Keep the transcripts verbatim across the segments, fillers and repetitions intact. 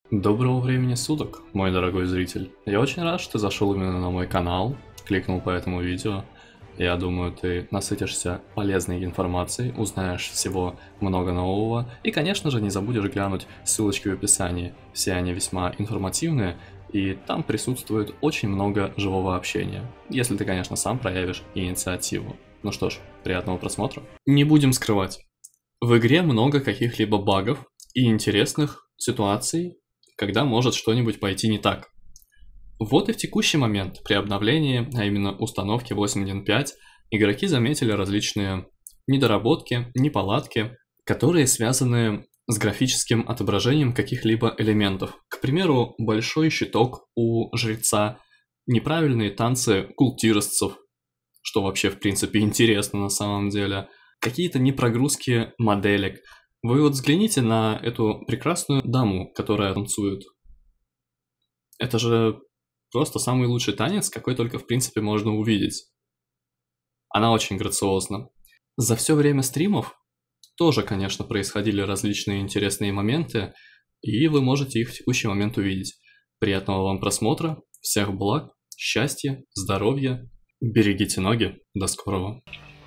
Доброго времени суток, мой дорогой зритель. Я очень рад, что ты зашел именно на мой канал, кликнул по этому видео. Я думаю, ты насытишься полезной информацией, узнаешь всего много нового и, конечно же, не забудешь глянуть ссылочки в описании. Все они весьма информативные, и там присутствует очень много живого общения, если ты, конечно, сам проявишь инициативу. Ну что ж, приятного просмотра. Не будем скрывать, в игре много каких-либо багов и интересных ситуаций, когда может что-нибудь пойти не так. Вот и в текущий момент, при обновлении, а именно установке восемь точка один точка пять, игроки заметили различные недоработки, неполадки, которые связаны с графическим отображением каких-либо элементов. К примеру, большой щиток у жреца, неправильные танцы культиростцев, что вообще в принципе интересно на самом деле, какие-то непрогрузки моделек. Вы вот взгляните на эту прекрасную даму, которая танцует. Это же просто самый лучший танец, какой только в принципе можно увидеть. Она очень грациозна. За все время стримов тоже, конечно, происходили различные интересные моменты, и вы можете их в текущий момент увидеть. Приятного вам просмотра, всех благ, счастья, здоровья, берегите ноги, до скорого.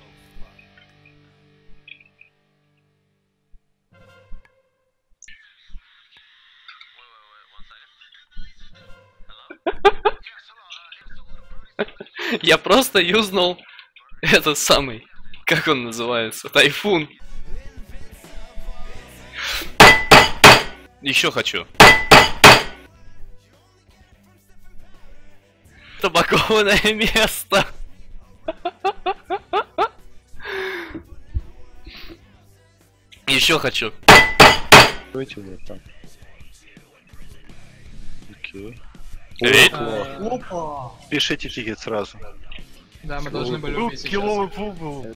Я просто юзнул этот самый, как он называется, тайфун. Еще хочу. Табакованное место. Еще хочу. Давайте вот там. Окей. Ведь? Опа! Пишите тикет сразу. Да, мы должны были Ну, убить сейчас. киловый пугл.